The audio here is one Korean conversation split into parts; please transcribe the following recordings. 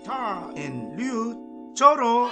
기타 앤 류트 쪼로.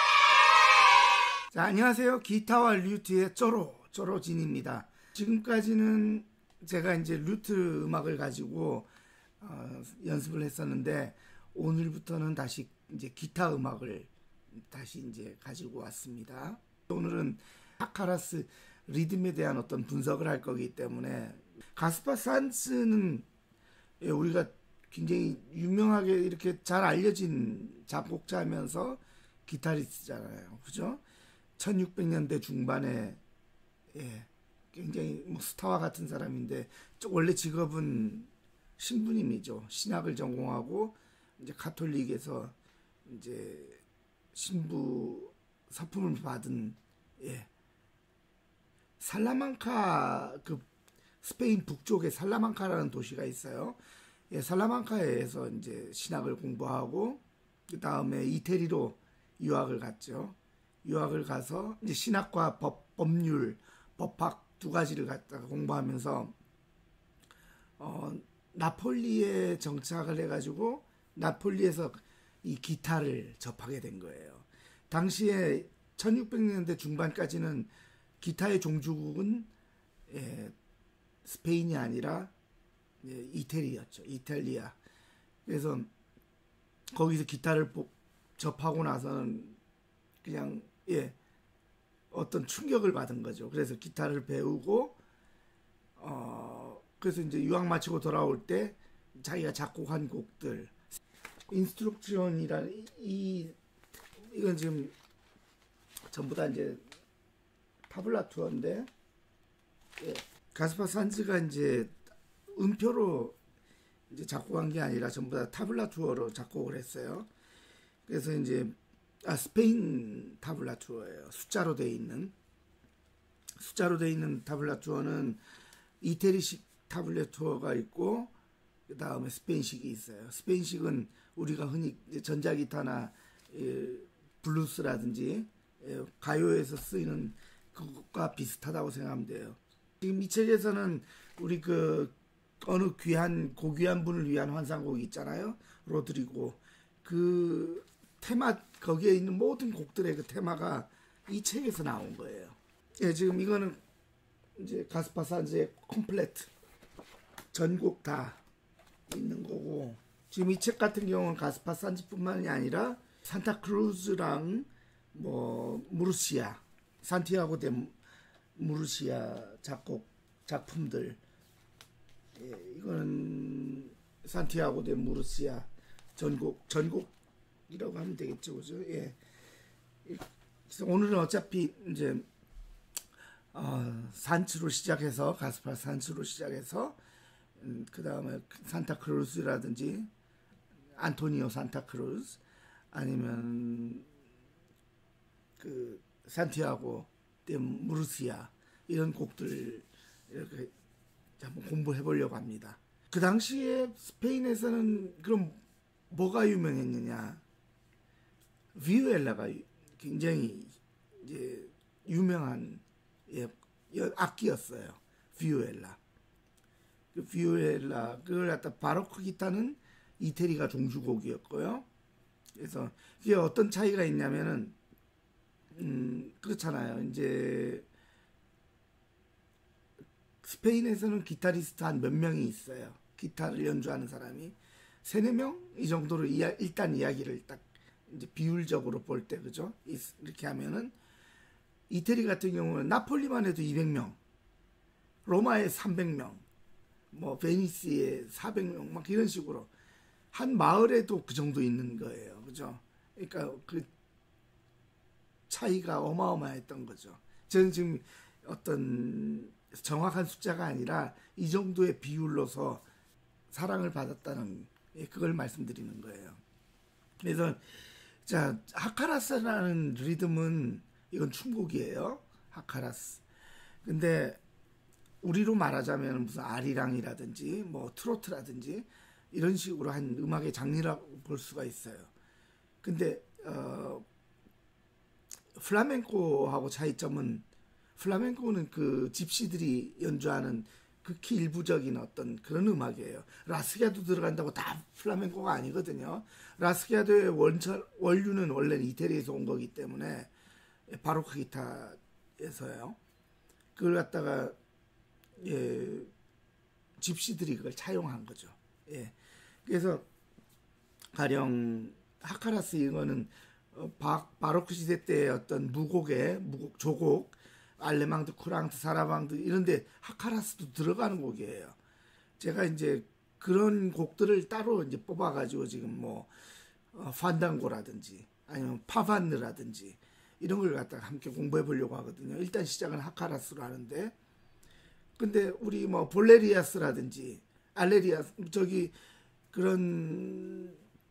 자, 안녕하세요. 기타와 류트의 쪼로진입니다. 지금까지는 제가 이제 류트 음악을 가지고 연습을 했었는데, 오늘부터는 다시 이제 기타 음악을 다시 이제 가지고 왔습니다. 오늘은 하카라스 리듬에 대한 어떤 분석을 할 거기 때문에, 가스파 산츠는 우리가 굉장히 유명하게 이렇게 잘 알려진 작곡자면서 기타리스트잖아요. 그죠? 1600년대 중반에 굉장히 뭐 스타와 같은 사람인데, 원래 직업은 신부님이죠. 신학을 전공하고 이제 가톨릭에서 이제 신부 서품을 받은, 살라망카, 그 스페인 북쪽에 살라망카라는 도시가 있어요. 살라망카에서 이제 신학을 공부하고, 그 다음에 이태리로 유학을 갔죠. 유학을 가서 이제 신학과 법률, 법학 두 가지를 갖다가 공부하면서 나폴리에 정착을 해가지고 나폴리에서 이 기타를 접하게 된 거예요. 당시에 1600년대 중반까지는 기타의 종주국은 스페인이 아니라 이태리였죠. 이탈리아. 그래서 거기서 기타를 접하고 나서는 그냥 어떤 충격을 받은 거죠. 그래서 기타를 배우고 그래서 이제 유학 마치고 돌아올 때 자기가 작곡한 곡들, 인스트럭션이라는 이건 지금 전부 다 이제 타블라투어인데, 가스파 산츠가 이제 음표로 이제 작곡한 게 아니라 전부 다 타블라투어로 작곡을 했어요. 그래서 이제 스페인 타블라투어예요. 숫자로 돼 있는 타블라투어는 이태리식 타블라투어가 있고, 그 다음에 스페인식이 있어요. 스페인식은 우리가 흔히 전자기타나 블루스라든지 가요에서 쓰이는 그것과 비슷하다고 생각하면 돼요. 지금 이 책에서는 우리 그 어느 고귀한 분을 위한 환상곡이 있잖아요. 로드리고. 그 테마, 거기에 있는 모든 곡들의 그 테마가 이 책에서 나온 거예요. 지금 이거는 이제 가스파 산츠의 컴플레트, 전곡 다 있는 거고, 지금 이 책 같은 경우는 가스파 산츠뿐만이 아니라 산타크루즈랑 뭐 무르시아, 산티아고 데 무르시아 작품들, 이거는 산티아고 데 무르시아 전곡이라고 하면 되겠죠, 그죠? 그래서 오늘은 어차피 이제 산츠로 시작해서, 가스파 산츠로 시작해서 그 다음에 산타크루즈라든지 안토니오 산타크루즈, 아니면 그 산티아고 데 무르시아, 이런 곡들 이렇게 한번 공부해 보려고 합니다. 그 당시에 스페인에서는 그럼 뭐가 유명했느냐? 비오엘라가 굉장히 이제 유명한 악기였어요. 비오엘라. 그 비오엘라, 그걸 갖다 바로크 기타는 이태리가 종주곡이었고요. 그래서 이게 어떤 차이가 있냐면은, 그렇잖아요. 이제 스페인에서는 기타리스트 한 몇 명이 있어요. 기타를 연주하는 사람이 3-4명 이 정도로 일단 이야기를 딱 이제 비율적으로 볼 때, 그죠? 이렇게 하면은, 이태리 같은 경우는 나폴리만 해도 200명, 로마에 300명, 뭐 베니스에 400명, 막 이런 식으로 한 마을에도 그 정도 있는 거예요. 그죠? 그러니까 그 차이가 어마어마했던 거죠. 저는 지금 어떤 정확한 숫자가 아니라 이 정도의 비율로서 사랑을 받았다는, 그걸 말씀드리는 거예요. 그래서 자, 하카라스라는 리듬은 이건 춤곡이에요. 하카라스. 근데 우리로 말하자면 무슨 아리랑이라든지 뭐 트로트라든지 이런 식으로 한 음악의 장르라고 볼 수가 있어요. 근데 플라멩코하고 차이점은, 플라멩코는 그 집시들이 연주하는 극히 일부적인 어떤 그런 음악이에요. 라스기아도 들어간다고 다 플라멩코가 아니거든요. 라스기아도의 원류는 원래는 이태리에서 온 거기 때문에 바로크 기타에서요. 그걸 갖다가 집시들이 그걸 차용한 거죠. 그래서 가령 하카라스 이거는 바로크 시대 때의 어떤 조곡, 알레망드, 쿠랑트, 사라방드 이런데 하카라스도 들어가는 곡이에요. 제가 이제 그런 곡들을 따로 이제 뽑아가지고 지금 뭐 판당고라든지 아니면 파반느라든지 이런 걸 갖다가 함께 공부해 보려고 하거든요. 일단 시작은 하카라스로 하는데, 근데 우리 뭐 볼레리아스라든지 알레리아스 저기 그런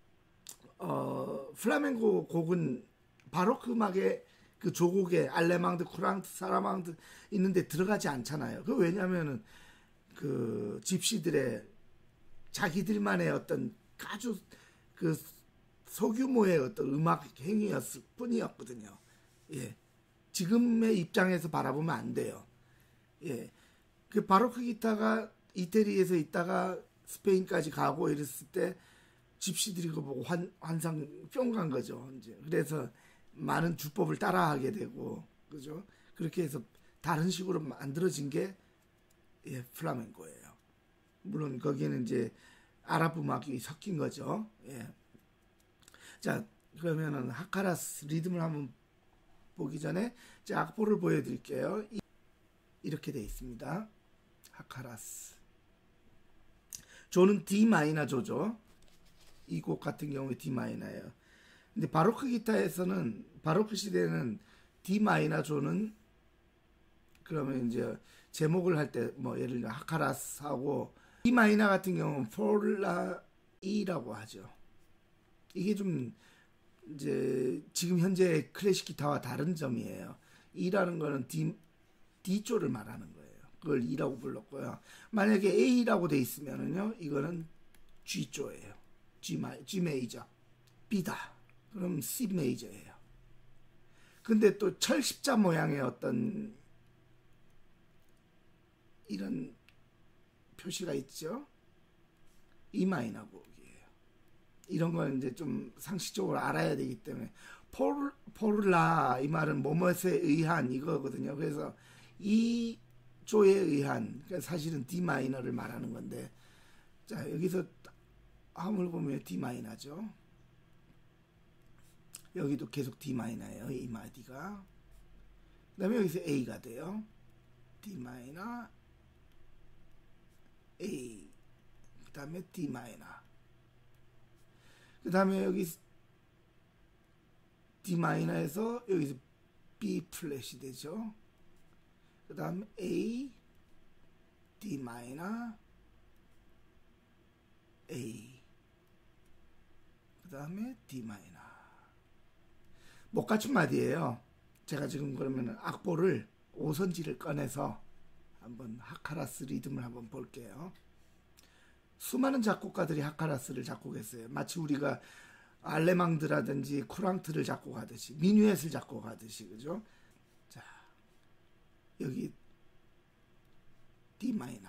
플라멩코 곡은 바로크 음악의 그 조곡에 알레망드, 쿠랑트, 사라망드 있는데 들어가지 않잖아요. 그 왜냐면은 그 집시들의 자기들만의 어떤 아주 그 소규모의 어떤 음악 행위였을 뿐이었거든요. 지금의 입장에서 바라보면 안 돼요. 그 바로크 기타가 이태리에서 있다가 스페인까지 가고 이랬을 때 집시들이 그거 보고 환상 뿅 간 거죠. 이제 그래서 많은 주법을 따라하게 되고, 그죠? 그렇게 해서 다른 식으로 만들어진 게 플라멩코예요. 물론 거기에는 이제 아랍 음악이 섞인 거죠. 자, 그러면은 하카라스 리듬을 한번 보기 전에 제 악보를 보여드릴게요. 이렇게 돼 있습니다. 하카라스. 조는 D 마이너 조죠. 이 곡 같은 경우에 D 마이너예요. 근데 바로크 기타에서는 바로크 시대에는 D 마이너 조는 그러면 이제 제목을 할 때 뭐 예를 들어 하카라스 하고 D 마이너 같은 경우는 폴라 E라고 하죠. 이게 좀 이제 지금 현재 클래식 기타와 다른 점이에요. E라는 거는 D조를 말하는 거예요. 그걸 E라고 불렀고요. 만약에 A라고 돼 있으면은요, 이거는 G조예요. G 메이저. B다. 그럼 C 메이저예요. 근데 또 철십자 모양의 어떤 이런 표시가 있죠. E 마이너 곡이에요. 이런 건 이제 좀 상식적으로 알아야 되기 때문에 포르라 이 말은 뭐뭐에 의한 이거거든요. 그래서 이 조에 의한, 그러니까 사실은 D 마이너를 말하는 건데, 자 여기서 함을 보면 D 마이너죠. 여기도 계속 D 마이너예요. 이 마디가. 그다음에 여기서 A가 돼요. D 마이너 A. 그다음에 D 마이너. 그다음에 여기 D 마이너에서 여기서 B 플랫이 되죠. 그다음 A, D 마이너, A. 그다음에 D 마이너. 못 갖춘 마디예요. 제가 지금 그러면 악보를 5선지를 꺼내서 한번 하카라스 리듬을 한번 볼게요. 수많은 작곡가들이 하카라스를 작곡했어요. 마치 우리가 알레망드라든지 쿠랑트를 작곡하듯이, 미뉴엣을 작곡하듯이, 그죠? 자, 여기 D 마이너,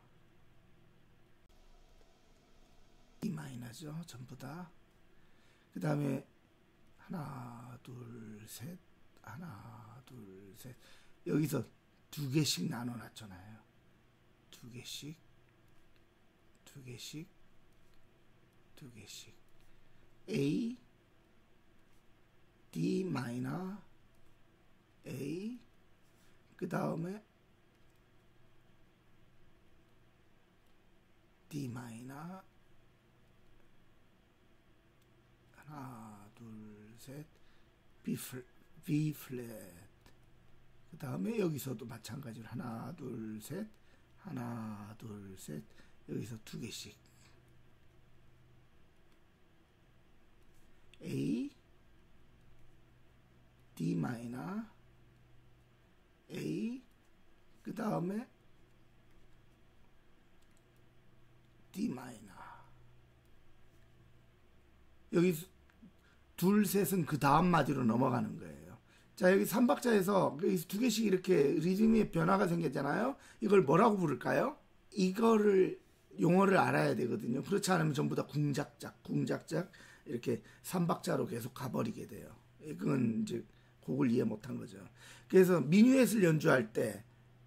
D 마이너죠, 전부 다. 그 다음에 하나, 둘, 셋, 하나, 둘, 셋. 여기서 두 개씩 나눠놨잖아요. 두 개씩, 두 개씩, 두 개씩. A, D 마이너, A. 그 다음에 D 마이너. 하나, 둘, 셋. B 플랫. 그 다음에 여기서도 마찬가지로 하나, 둘, 셋. 하나, 둘, 셋. 여기서 두 개씩. A, D 마이너, A. 그 다음에 D 마이너. 여기 둘, 셋은 그 다음 마디로 넘어가는 거예요. 자, 여기 3박자에서 두 개씩 이렇게 리듬의 변화가 생겼잖아요. 이걸 뭐라고 부를까요? 이거를 용어를 알아야 되거든요. 그렇지 않으면 전부 다 궁작작 이렇게 3박자로 계속 가버리게 돼요. 이건 이제 곡을 이해 못한 거죠. 그래서 미뉴엣을 연주할 때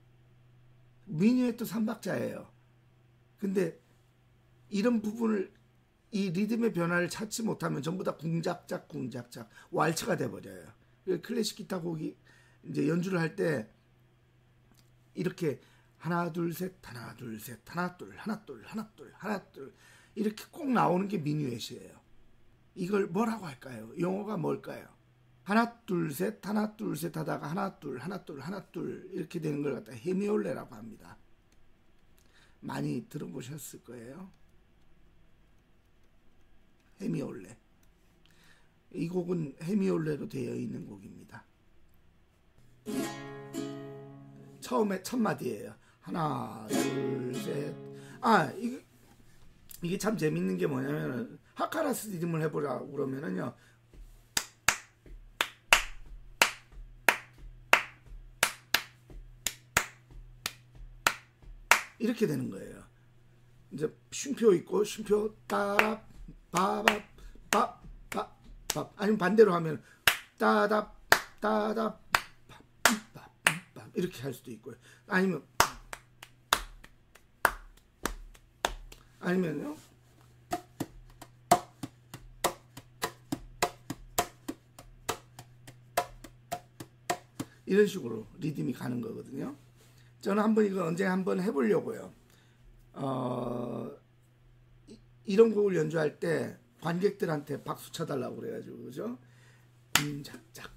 미뉴엣도 3박자예요. 근데 이런 부분을 이 리듬의 변화를 찾지 못하면 전부 다 궁작작 왈츠가 돼버려요. 클래식 기타 곡이 이제 연주를 할 때 이렇게 하나 둘 셋 하나 둘 셋 하나 둘 하나 둘 하나 둘 하나 둘 이렇게 꼭 나오는 게 미뉴엣이에요. 이걸 뭐라고 할까요? 용어가 뭘까요? 하나 둘 셋 하다가 하나 둘 이렇게 되는 걸 갖다 헤미올레라고 합니다. 많이 들어보셨을 거예요. 헤미올레. 이 곡은 헤미올레로 되어 있는 곡입니다. 처음에 첫 마디예요. 하나 둘 셋. 이게 참 재밌는 게 뭐냐면 하카라스 리듬을 해보라고 그러면은요, 이렇게 되는 거예요. 이제 쉼표 있고 쉼표 따라 바바 밥 아니면 반대로 하면 따다 이렇게 할 수도 있고요. 아니면요 이런 식으로 리듬이 가는 거거든요. 저는 한번 이거 언제 한번 해보려고요. 이런 곡을 연주할 때 관객들한테 박수 쳐달라고 그래가지고, 그죠? 궁작작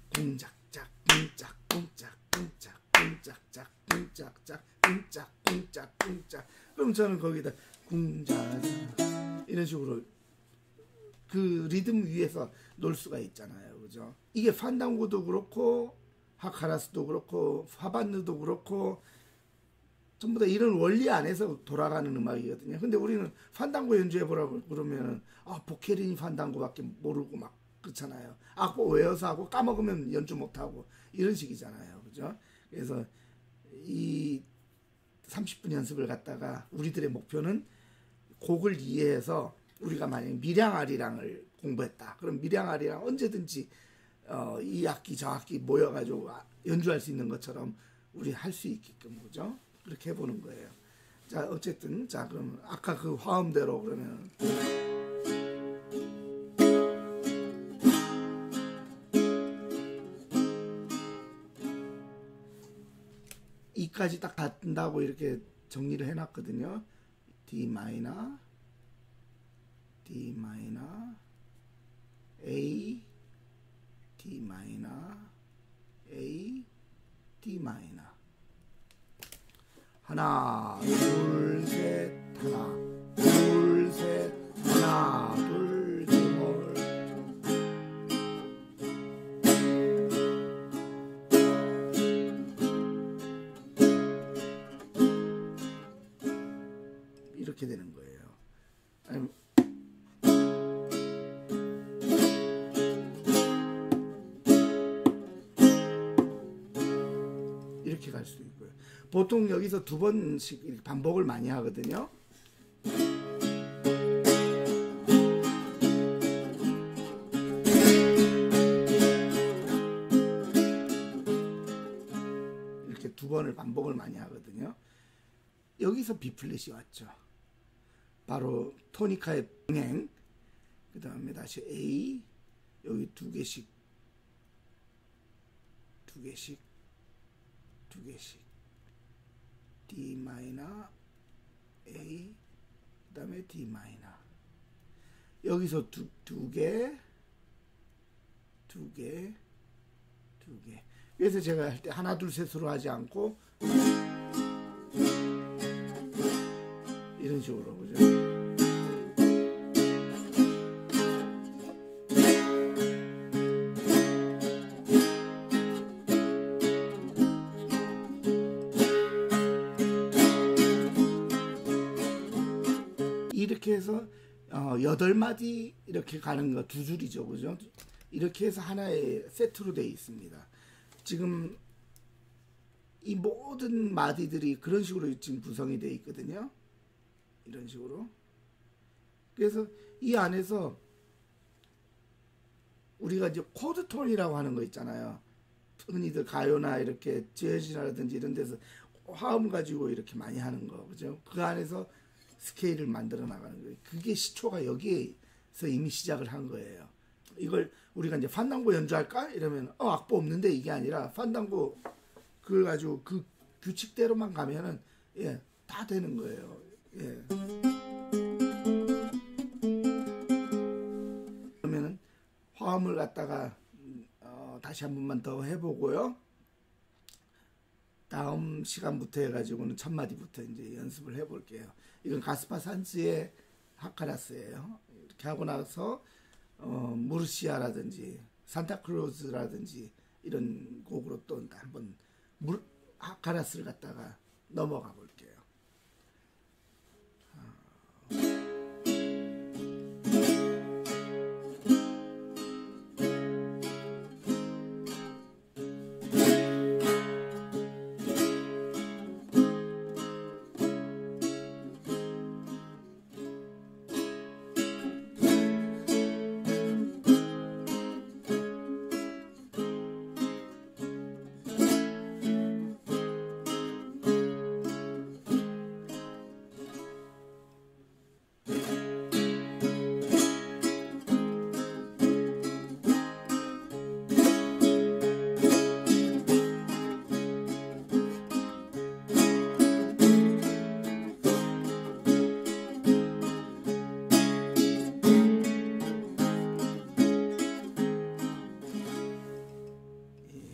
그럼 저는 거기다 궁자자 이런 식으로 그 리듬 위에서 놀 수가 있잖아요, 그죠? 이게 판단고도 그렇고 하카라스도 그렇고 파반느도 그렇고 전부 다 이런 원리 안에서 돌아가는 음악이거든요. 근데 우리는 판단고 연주해보라고 그러면 보케리니 판단고밖에 모르고 막 그렇잖아요. 악보 외워서 하고 까먹으면 연주 못하고 이런 식이잖아요, 그죠? 그래서 이 30분 연습을 갖다가 우리들의 목표는 곡을 이해해서 우리가 만약에 밀양아리랑을 공부했다. 그럼 밀양아리랑 언제든지 이 악기 저 악기 모여가지고 연주할 수 있는 것처럼 우리 할 수 있게끔, 그죠? 그렇게 해보는 거예요. 자, 어쨌든 자 그럼 아까 그 화음대로 그러면 이까지 딱 닿는다고 이렇게 정리를 해놨거든요. D 마이너, D 마이너, A, D 마이너, A, D 마이너. 하나, 둘, 셋, 하나, 둘, 셋, 하나, 둘, 셋. 이렇게 되는 거예요. 이렇게 갈 수도 있고요. 보통 여기서 두 번씩 반복을 많이 하거든요. 이렇게 두 번을 반복을 많이 하거든요. 여기서 B 플랫이 왔죠. 바로 토니카의 병행, 그 다음에 다시 A, 여기 두 개씩 D 마이너, A, 그 다음에 D 마이너. 여기서 두 개. 그래서 제가 할 때 하나 둘 셋으로 하지 않고 이런 식으로, 그죠? 이렇게 해서 8마디 이렇게 가는 거 두 줄이죠, 그죠? 이렇게 해서 하나의 세트로 되어 있습니다. 지금 이 모든 마디들이 그런 식으로 지금 구성이 되어 있거든요. 이런 식으로. 그래서 이 안에서 우리가 이제 코드 톤이라고 하는 거 있잖아요. 흔히들 가요나 이렇게 재즈라든지 이런 데서 화음 가지고 이렇게 많이 하는 거, 그죠? 그 안에서 스케일을 만들어 나가는 거예요. 그게 시초가 여기에서 이미 시작을 한 거예요. 이걸 우리가 이제 판단고 연주할까? 이러면 악보 없는데, 이게 아니라 판단고 그걸 가지고 그 규칙대로만 가면은 다 되는 거예요. 그러면은 화음을 갖다가 다시 한 번만 더 해보고요. 다음 시간부터 해가지고는 첫 마디부터 이제 연습을 해볼게요. 이건 가스파 산스의 하카라스예요. 이렇게 하고 나서 무르시아라든지 산타클로즈라든지 이런 곡으로 또 한번 하카라스를 갖다가 넘어가 볼게요.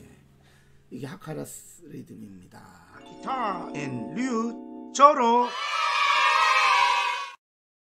이게 하카라스 리듬입니다. 기타 앤 류 저로